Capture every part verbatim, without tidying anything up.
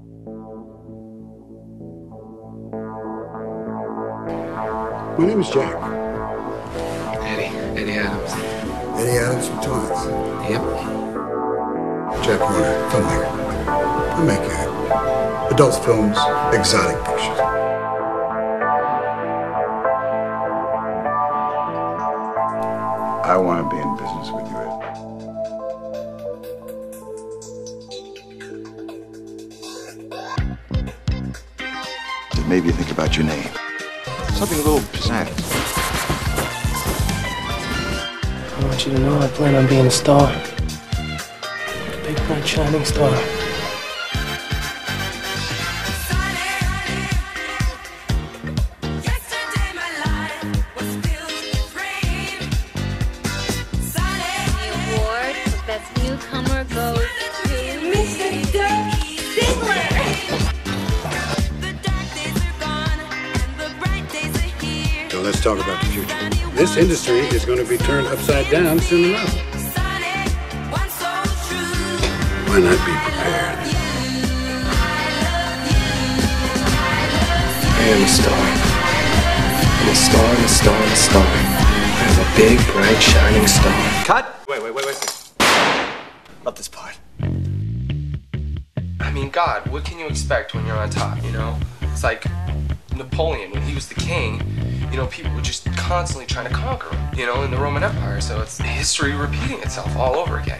My name is Jack. Eddie. Eddie Adams. Eddie Adams from Twins. Yep. Jack Warner, filmmaker. I make uh, adult films, exotic pictures. I want to be in business with you, Ed. It made me think about your name. Something a little pizzazz. I want you to know I plan on being a star. A big, bright, shining star. Best newcomer goes to Mister Ziegler. So let's talk about the future. This industry is going to be turned upside down soon enough. Why not be prepared? I am a star. I'm a star, I'm a star, I'm a star. I am a big, bright, shining star. Cut! Wait, wait, wait, wait. Love this part. I mean, God, what can you expect when you're on top, you know? It's like Napoleon, when he was the king, you know, people were just constantly trying to conquer him, you know, in the Roman Empire. So it's history repeating itself all over again.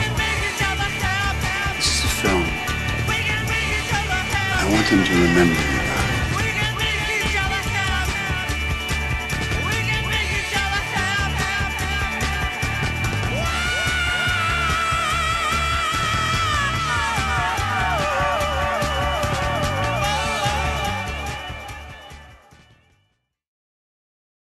This is a film. I want them to remember you.